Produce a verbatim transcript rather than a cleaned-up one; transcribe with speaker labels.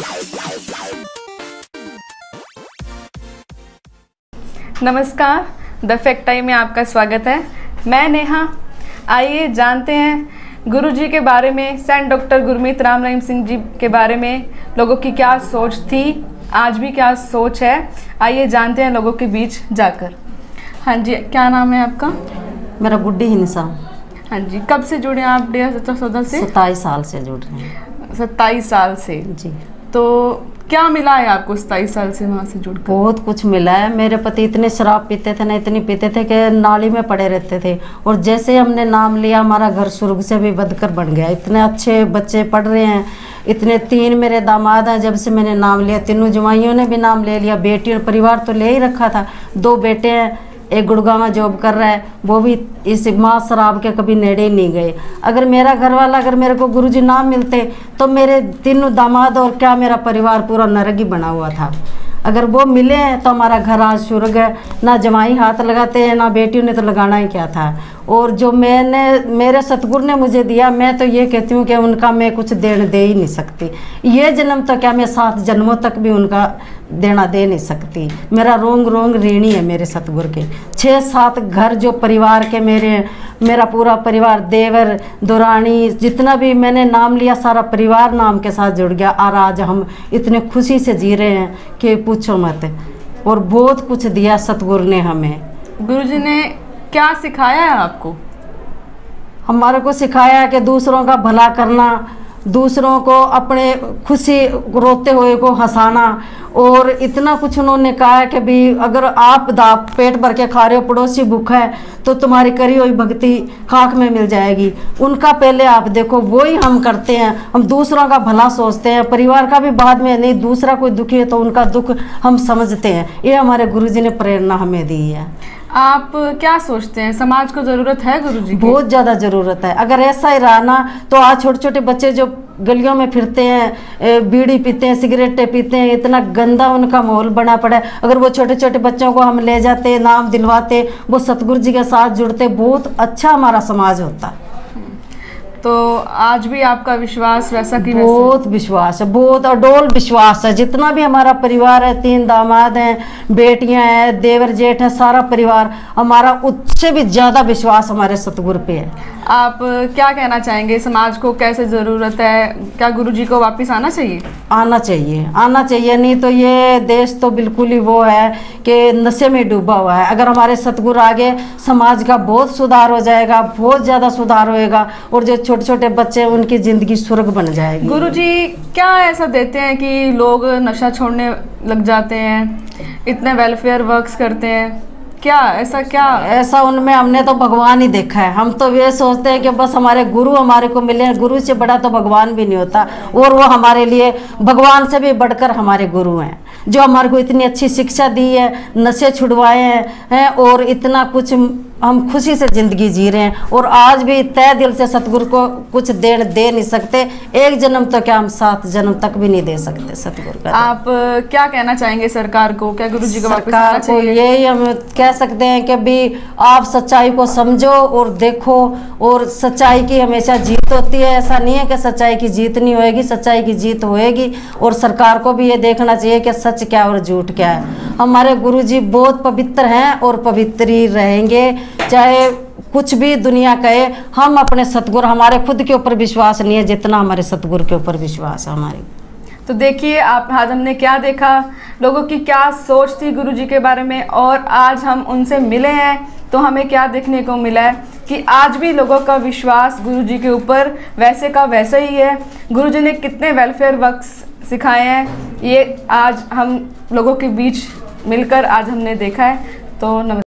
Speaker 1: नमस्कार, the fact time में आपका स्वागत है। मैं नेहा। आइए जानते हैं गुरुजी के बारे में, सेंट डॉक्टर गुरमीत राम रहीम सिंह जी के बारे में लोगों की क्या सोच थी, आज भी क्या सोच है। आइए जानते हैं लोगों के बीच जाकर। हाँ जी, क्या नाम है आपका?
Speaker 2: मेरा गुड्डी हिंसा।
Speaker 1: हाँ जी, कब से जुड़े हैं आप डेरा सच्चा सौदा से?
Speaker 2: सत्ताईस साल से जुड़ रहे हैं।
Speaker 1: सत्ताईस साल से
Speaker 2: जी।
Speaker 1: तो क्या मिला है आपको सत्ताईस साल से वहाँ से जुड़?
Speaker 2: बहुत कुछ मिला है। मेरे पति इतने शराब पीते थे ना, इतनी पीते थे कि नाली में पड़े रहते थे, और जैसे हमने नाम लिया हमारा घर स्वर्ग से भी बढ़कर बन गया। इतने अच्छे बच्चे पढ़ रहे हैं, इतने तीन मेरे दामाद हैं। जब से मैंने नाम लिया, तीनों जवाइयों ने भी नाम ले लिया, बेटी और परिवार तो ले ही रखा था। दो बेटे हैं, एक गुड़गांव में जॉब कर रहा है, वो भी इस माँ शराब के कभी नेड़े ही नहीं गए। अगर मेरा घर वाला, अगर मेरे को गुरुजी ना मिलते तो मेरे तीनों दामाद और क्या मेरा परिवार पूरा नरक ही बना हुआ था। अगर वो मिले हैं तो हमारा घर आज स्वर्ग है। ना जमाई हाथ लगाते हैं, ना बेटियों ने तो लगाना ही क्या था। और जो मैंने मेरे सतगुरु ने मुझे दिया, मैं तो ये कहती हूँ कि उनका मैं कुछ देने दे ही नहीं सकती। ये जन्म तो क्या, मैं सात जन्मों तक भी उनका देना दे नहीं सकती। मेरा रोंग रोंग ऋणी है मेरे सतगुरु के। छः सात घर जो परिवार के मेरे, मेरा पूरा परिवार, देवर दुरानी, जितना भी मैंने नाम लिया सारा परिवार नाम के साथ जुड़ गया। और आज हम इतने खुशी से जी रहे हैं कि पूछो मत। और बहुत कुछ दिया सतगुरु ने हमें।
Speaker 1: गुरुजी ने क्या सिखाया है आपको?
Speaker 2: हमारे को सिखाया है कि दूसरों का भला करना, दूसरों को अपने खुशी रोते हुए को हंसाना। और इतना कुछ उन्होंने कहा है कि भी अगर आप दाप पेट भर के खा रहे हो, पड़ोसी भूखा है, तो तुम्हारी करी हुई भक्ति खाक में मिल जाएगी। उनका पहले आप देखो, वो ही हम करते हैं। हम दूसरों का भला सोचते हैं, परिवार का भी बाद में। नहीं, दूसरा कोई दुखी है तो उनका दुख हम समझते हैं। ये हमारे गुरुजी ने प्रेरणा हमें दी है।
Speaker 1: आप क्या सोचते हैं, समाज को ज़रूरत है गुरुजी की?
Speaker 2: बहुत ज़्यादा ज़रूरत है। अगर ऐसा ही रहा ना तो आज छोटे छोटे बच्चे जो गलियों में फिरते हैं, बीड़ी पीते हैं, सिगरेटें पीते हैं, इतना गंदा उनका माहौल बना पड़ा है। अगर वो छोटे छोटे बच्चों को हम ले जाते, नाम दिलवाते, वो सतगुरु जी के साथ जुड़ते, बहुत अच्छा हमारा समाज होता।
Speaker 1: तो आज भी आपका विश्वास वैसा कि वैसा?
Speaker 2: बहुत विश्वास है, बहुत अडोल विश्वास है। जितना भी हमारा परिवार है, तीन दामाद हैं, बेटियां हैं, देवर जेठ है, सारा परिवार हमारा, उससे भी ज़्यादा विश्वास हमारे सतगुरु पे है।
Speaker 1: आप क्या कहना चाहेंगे, समाज को कैसे ज़रूरत है? क्या गुरुजी को वापस आना चाहिए?
Speaker 2: आना चाहिए, आना चाहिए। नहीं तो ये देश तो बिल्कुल ही वो है कि नशे में डूबा हुआ है। अगर हमारे सतगुरु आगे, समाज का बहुत सुधार हो जाएगा, बहुत ज़्यादा सुधार होएगा। और जो छोटे छोटे बच्चे, उनकी ज़िंदगी स्वर्ग बन जाएगी।
Speaker 1: गुरुजी क्या ऐसा देते हैं कि लोग नशा छोड़ने लग जाते हैं, इतने वेलफेयर वर्क्स करते हैं? क्या ऐसा क्या
Speaker 2: ऐसा उनमें हमने तो भगवान ही देखा है। हम तो ये सोचते हैं कि बस हमारे गुरु हमारे को मिले। गुरु से बड़ा तो भगवान भी नहीं होता, और वो हमारे लिए भगवान से भी बढ़कर हमारे गुरु हैं, जो हमारे को इतनी अच्छी शिक्षा दी है, नशे छुड़वाए हैं, और इतना कुछ हम खुशी से ज़िंदगी जी रहे हैं। और आज भी तय दिल से सतगुरु को कुछ देन दे नहीं सकते। एक जन्म तो क्या, हम सात जन्म तक भी नहीं दे सकते सतगुरु का।
Speaker 1: आप क्या कहना चाहेंगे सरकार को? क्या गुरुजी को वापस आना चाहिए?
Speaker 2: सरकार को यही हम कह सकते हैं कि भी आप सच्चाई को समझो और देखो, और सच्चाई की हमेशा जीत होती है। ऐसा नहीं है कि सच्चाई की जीत नहीं होएगी, सच्चाई की जीत होएगी। और सरकार को भी ये देखना चाहिए कि सच क्या और झूठ क्या है। हमारे गुरुजी बहुत पवित्र हैं और पवित्र ही रहेंगे, चाहे कुछ भी दुनिया कहे। हम अपने सतगुरु, हमारे खुद के ऊपर विश्वास नहीं है जितना हमारे सतगुरु के ऊपर विश्वास है हमारे।
Speaker 1: तो देखिए आप, आज हमने क्या देखा, लोगों की क्या सोच थी गुरुजी के बारे में, और आज हम उनसे मिले हैं तो हमें क्या देखने को मिला है कि आज भी लोगों का विश्वास गुरुजी के ऊपर वैसे का वैसा ही है। गुरुजी ने कितने वेलफेयर वर्क्स सिखाए हैं, ये आज हम लोगों के बीच मिलकर आज हमने देखा है। तो नमस्कार।